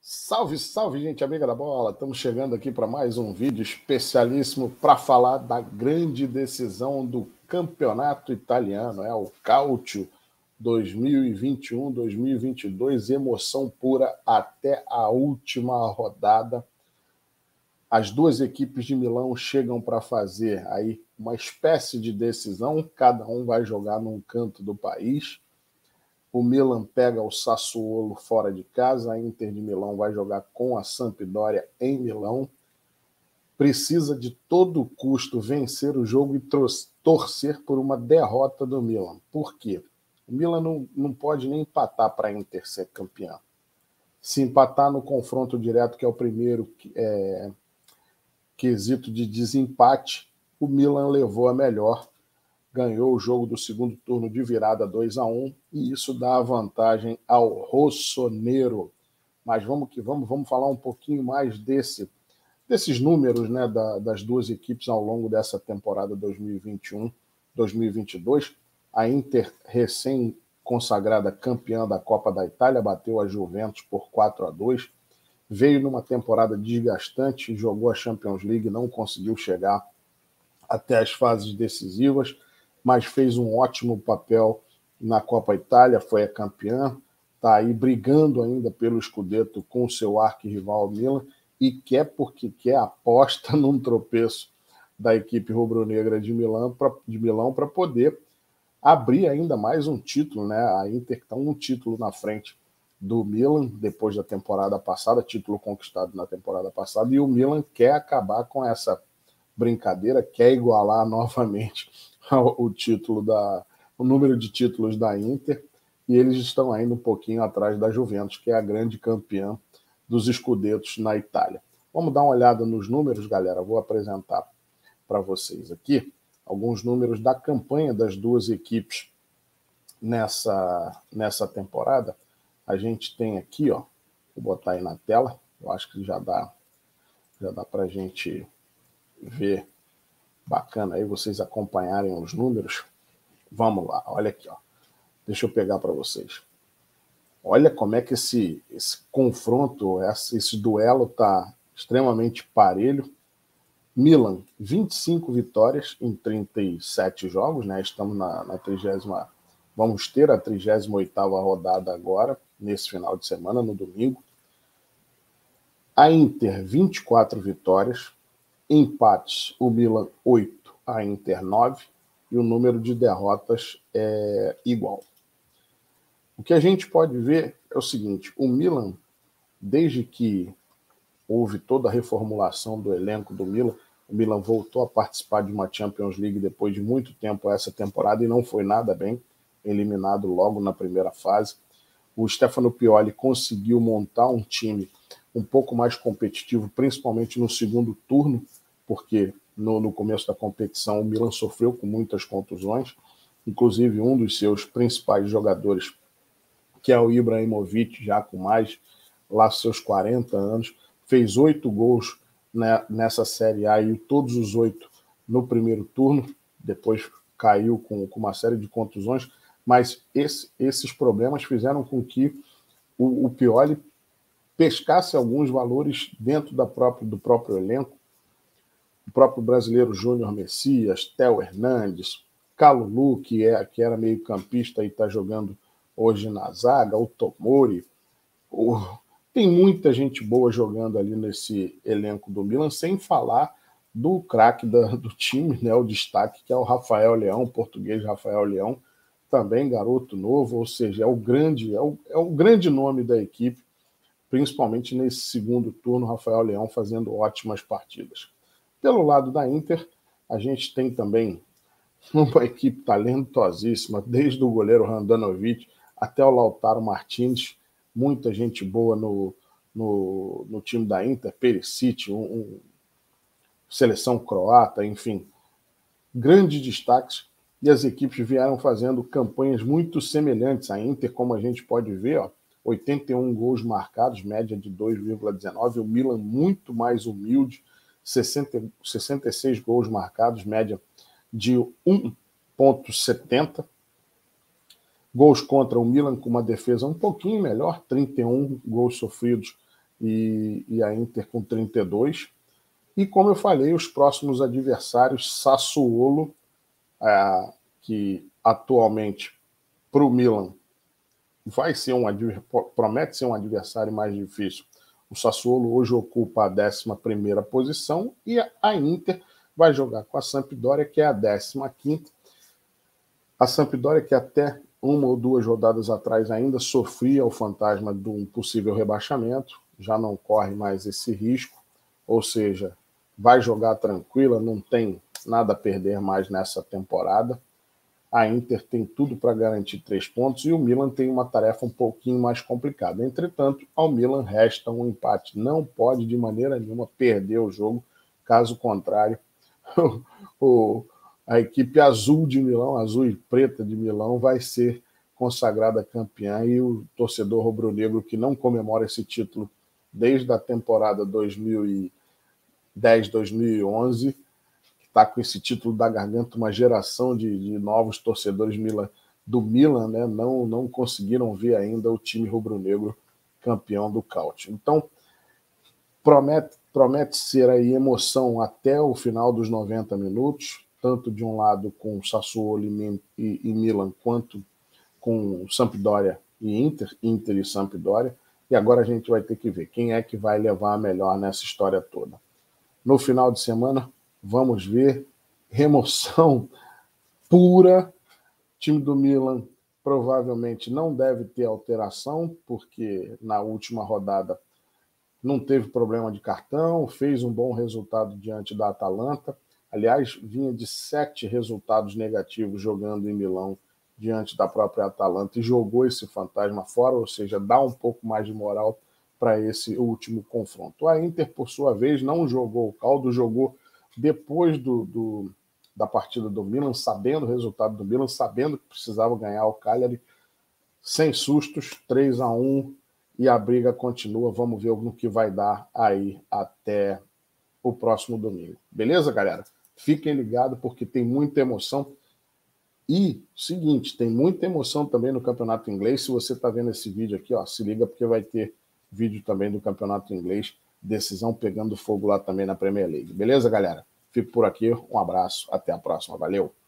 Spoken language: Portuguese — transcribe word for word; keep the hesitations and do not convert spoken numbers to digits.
Salve, salve, gente amiga da bola! Estamos chegando aqui para mais um vídeo especialíssimo para falar da grande decisão do campeonato italiano, é o Calcio dois mil e vinte e um, dois mil e vinte e dois, emoção pura até a última rodada. As duas equipes de Milão chegam para fazer aí uma espécie de decisão, cada um vai jogar num canto do país. O Milan pega o Sassuolo fora de casa, a Inter de Milão vai jogar com a Sampdoria em Milão. Precisa de todo custo vencer o jogo e torcer por uma derrota do Milan. Por quê? O Milan não, não pode nem empatar para a Inter ser campeã. Se empatar no confronto direto, que é o primeiro é, quesito de desempate, o Milan levou a melhor, ganhou o jogo do segundo turno de virada dois a um, e isso dá a vantagem ao Rossonero. Mas vamos que vamos, vamos falar um pouquinho mais desse, desses números, né, da, das duas equipes ao longo dessa temporada dois mil e vinte e um, dois mil e vinte e dois. A Inter, recém-consagrada campeã da Copa da Itália, bateu a Juventus por quatro a dois, veio numa temporada desgastante, jogou a Champions League, não conseguiu chegar até as fases decisivas, mas fez um ótimo papel na Copa Itália, foi a campeã, está aí brigando ainda pelo Scudetto com o seu arquirrival Milan, e quer porque quer aposta num tropeço da equipe rubro-negra de Milão para de Milão para poder abrir ainda mais um título, né? A Inter está um título na frente do Milan depois da temporada passada, título conquistado na temporada passada, e o Milan quer acabar com essa brincadeira, quer igualar novamente o título da, o número de títulos da Inter, e eles estão ainda um pouquinho atrás da Juventus, que é a grande campeã dos Scudettos na Itália. Vamos dar uma olhada nos números, galera. Vou apresentar para vocês aqui alguns números da campanha das duas equipes nessa, nessa temporada. A gente tem aqui, ó, vou botar aí na tela, eu acho que já dá, já dá para a gente ver. Bacana aí vocês acompanharem os números. Vamos lá, olha aqui, ó. Deixa eu pegar para vocês. Olha como é que esse, esse confronto, esse, esse duelo está extremamente parelho. Milan, vinte e cinco vitórias em trinta e sete jogos, né? Estamos na, na trigésima, vamos ter a trigésima oitava rodada agora, nesse final de semana, no domingo. A Inter, vinte e quatro vitórias. Empates, o Milan oito, a Inter nove, e o número de derrotas é igual. O que a gente pode ver é o seguinte: o Milan, desde que houve toda a reformulação do elenco do Milan, o Milan voltou a participar de uma Champions League depois de muito tempo essa temporada e não foi nada bem, eliminado logo na primeira fase. O Stefano Pioli conseguiu montar um time um pouco mais competitivo, principalmente no segundo turno, porque no, no começo da competição o Milan sofreu com muitas contusões, inclusive um dos seus principais jogadores, que é o Ibrahimovic, já com mais lá seus quarenta anos, fez oito gols, né, nessa Série A, e todos os oito no primeiro turno, depois caiu com, com uma série de contusões, mas esse, esses problemas fizeram com que o, o Pioli pescasse alguns valores dentro da própria, do próprio elenco. O próprio brasileiro Júnior Messias, Theo Hernandes, Kalulu, que, é, que era meio campista e está jogando hoje na zaga, o Tomori. O... Tem muita gente boa jogando ali nesse elenco do Milan, sem falar do craque do time, né, o destaque, que é o Rafael Leão, o português Rafael Leão, também garoto novo, ou seja, é o grande, é o, é o grande nome da equipe, principalmente nesse segundo turno, Rafael Leão fazendo ótimas partidas. Pelo lado da Inter, a gente tem também uma equipe talentosíssima, desde o goleiro Handanovic até o Lautaro Martins, muita gente boa no, no, no time da Inter, Perisic, um, um, seleção croata, enfim, grandes destaques, e as equipes vieram fazendo campanhas muito semelhantes. A Inter, como a gente pode ver, ó, oitenta e um gols marcados, média de dois vírgula dezenove, o Milan muito mais humilde, sessenta, sessenta e seis gols marcados, média de um vírgula setenta. Gols contra o Milan com uma defesa um pouquinho melhor, trinta e um gols sofridos, e, e a Inter com trinta e dois. E como eu falei, os próximos adversários, Sassuolo, é, que atualmente para o Milan vai ser um promete ser um adversário mais difícil. O Sassuolo hoje ocupa a décima primeira posição e a Inter vai jogar com a Sampdoria, que é a décima quinta. A Sampdoria, que até uma ou duas rodadas atrás ainda sofria o fantasma de um possível rebaixamento, já não corre mais esse risco, ou seja, vai jogar tranquila, não tem nada a perder mais nessa temporada. A Inter tem tudo para garantir três pontos e o Milan tem uma tarefa um pouquinho mais complicada. Entretanto, ao Milan resta um empate. Não pode de maneira nenhuma perder o jogo, caso contrário, o, a equipe azul de Milão, azul e preta de Milão, vai ser consagrada campeã e o torcedor rubro-negro que não comemora esse título desde a temporada dois mil e dez, dois mil e onze, está com esse título da garganta, uma geração de, de novos torcedores Milan, do Milan, né, não, não conseguiram ver ainda o time rubro-negro campeão do Calcio. Então, promete, promete ser aí emoção até o final dos noventa minutos, tanto de um lado com Sassuolo e, e, e Milan, quanto com Sampdoria e Inter, Inter e Sampdoria, e agora a gente vai ter que ver quem é que vai levar a melhor nessa história toda. No final de semana, vamos ver, remoção pura. O time do Milan provavelmente não deve ter alteração, porque na última rodada não teve problema de cartão, fez um bom resultado diante da Atalanta. Aliás, vinha de sete resultados negativos jogando em Milão diante da própria Atalanta e jogou esse fantasma fora, ou seja, dá um pouco mais de moral para esse último confronto. A Inter, por sua vez, não jogou o caldo, jogou depois do, do, da partida do Milan, sabendo o resultado do Milan, sabendo que precisava ganhar o Cagliari, sem sustos, três a um, e a briga continua. Vamos ver no que vai dar aí até o próximo domingo. Beleza, galera? Fiquem ligados, porque tem muita emoção. E, seguinte, tem muita emoção também no Campeonato Inglês. Se você está vendo esse vídeo aqui, ó, se liga, porque vai ter vídeo também do Campeonato Inglês, decisão pegando fogo lá também na Premier League. Beleza, galera? Fico por aqui, um abraço, até a próxima, valeu!